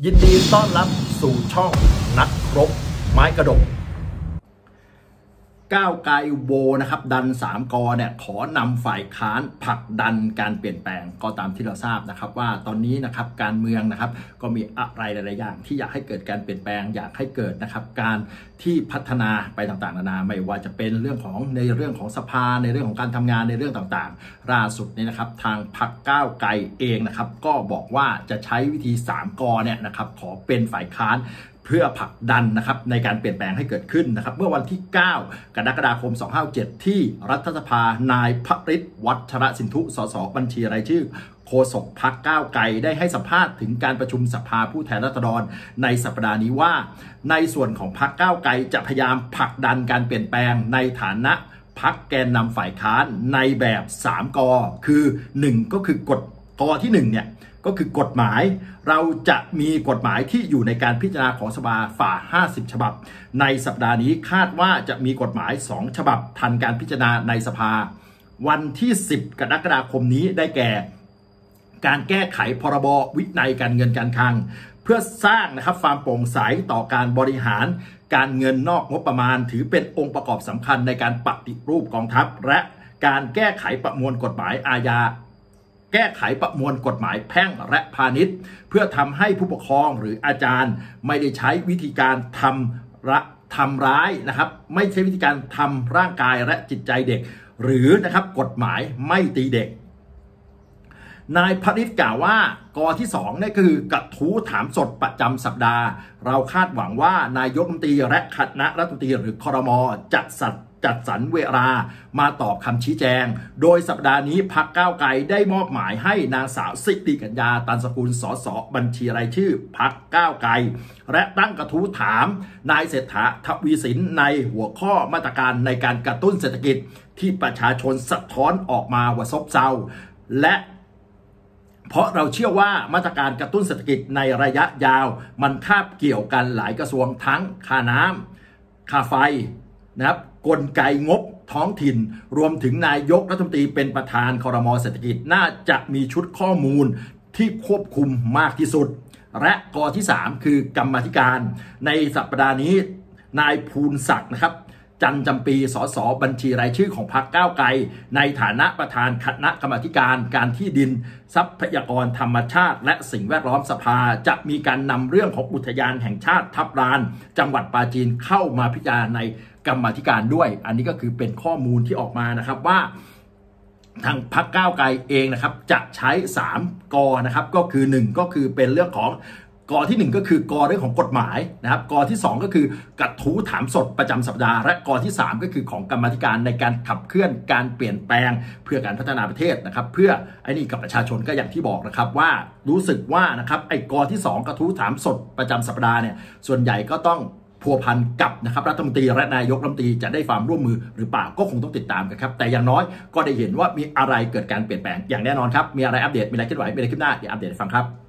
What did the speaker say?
ยินดีต้อนรับสู่ช่องนักรบไม้กระดกก้าวไกลโวนะครับดัน3 กเนี่ยขอนำฝ่ายค้านผลักดันการเปลี่ยนแปลงก็ตามที่เราทราบนะครับว่าตอนนี้นะครับการเมืองนะครับก็มีอะไรหลายๆอย่างที่อยากให้เกิดการเปลี่ยนแปลงอยากให้เกิดนะครับการที่พัฒนาไปต่างๆนานาไม่ว่าจะเป็นเรื่องของสภาในเรื่องของการทำงานในเรื่องต่างๆล่าสุดนี้นะครับทางพรรคก้าวไกลเองนะครับก็บอกว่าจะใช้วิธี3 กเนี่ยนะครับขอเป็นฝ่ายค้านเพื่อผลักดันนะครับในการเปลี่ยนแปลงให้เกิดขึ้นนะครับเมื่อวันที่ 9 กรกฎาคม 2567 ที่รัฐสภานายพฤทธิ์วัชรสินธุสสบัญชีรายชื่อโฆษกพรรคก้าวไกลได้ให้สัมภาษณ์ถึงการประชุมสภาผู้แทนราษฎรในสัปดาห์นี้ว่าในส่วนของพรรคก้าวไกลจะพยายามผลักดันการเปลี่ยนแปลงในฐานะพรรคแกนนำฝ่ายค้านในแบบ3 กคือ1ก็คือกฎกที่1เนี่ยก็คือกฎหมายเราจะมีกฎหมายที่อยู่ในการพิจารณาของสภาฝ่า50 ฉบับในสัปดาห์นี้คาดว่าจะมีกฎหมาย2 ฉบับทันการพิจารณาในสภาวันที่10 กรกฎาคมนี้ได้แก่การแก้ไขพรบวินัยการเงินการคลังเพื่อสร้างนะครับความโปร่งใสต่อการบริหารการเงินนอกงบประมาณถือเป็นองค์ประกอบสำคัญในการปฏิรูปกองทัพและการแก้ไขประมวลกฎหมายอาญาแก้ไขประมวลกฎหมายแพ่งและพาณิชย์เพื่อทำให้ผู้ปกครองหรืออาจารย์ไม่ได้ใช้วิธีการทำร้ายนะครับไม่ใช่วิธีการทำร่างกายและจิตใจเด็กหรือนะครับกฎหมายไม่ตีเด็กนายพฤทธิ์กล่าวว่ากที่2นี่คือกระทู้ถามสดประจำสัปดาห์เราคาดหวังว่านายกรัฐมนตรีและคณะรัฐมนตรีหรือครม.จะจัดสรรเวลามาตอบคำชี้แจงโดยสัปดาห์นี้พรรคก้าวไกลได้มอบหมายให้นางสาวสิริกัญญาตันสกุลสสบัญชีรายชื่อพรรคก้าวไกลและตั้งกระทู้ถามนายเศรษฐาทวีสินในหัวข้อมาตรการในการกระตุ้นเศรษฐกิจที่ประชาชนสะท้อนออกมาว่าซบเซาและเพราะเราเชื่อว่ามาตรการกระตุ้นเศรษฐกิจในระยะยาวมันคาบเกี่ยวกันหลายกระทรวงทั้งค่าน้ำค่าไฟนะครับกลไกงบท้องถิ่นรวมถึงนายกรัฐมนตรีเป็นประธานครม.เศรษฐกิจน่าจะมีชุดข้อมูลที่ควบคุมมากที่สุดและกที่3คือกรรมาธิการในสัปดาห์นี้นายภูลศักดิ์นะครับจันจำปีสสบัญชีรายชื่อของพรรคก้าวไกลในฐานะประธานคณะกรรมาธิการการที่ดินทรัพยากรธรรมชาติและสิ่งแวดล้อมสภาจะมีการนำเรื่องของอุทยานแห่งชาติทับลานจังหวัดปราจีนเข้ามาพิจารณาในกรรมาธิการด้วยอันนี้ก็คือเป็นข้อมูลที่ออกมานะครับว่าทางพรรคก้าวไกลเองนะครับจะใช้3 กนะครับก็คือ1ก็คือเป็นเรื่องของกที่1ก็คือกเรื่องของกฎหมายนะครับกที่2ก็คือกระทู้ถามสดประจำสัปดาห์และกที่3ก็คือของกรรมาธิการในการขับเคลื่อนการเปลี่ยนแปลงเพื่อการพัฒนาประเทศนะครับเพื่อไอ้นี่กับประชาชนก็อย่างที่บอกนะครับว่ารู้สึกว่านะครับไอ้กที่2กระทู้ถามสดประจำสัปดาห์เนี่ยส่วนใหญ่ก็ต้องพัวพันกับนะครับรัฐมนตรีและนายกรัฐมนตรีจะได้ความร่วมมือหรือเปล่าก็คงต้องติดตามกันครับแต่อย่างน้อยก็ได้เห็นว่ามีอะไรเกิดการเปลี่ยนแปลงอย่างแน่นอนครับมีอะไรอัปเดตมีอะไรเคลื่อนไหวมีอะไรขึ้นหน้าเดี๋ยวอัปเดตฟังครับ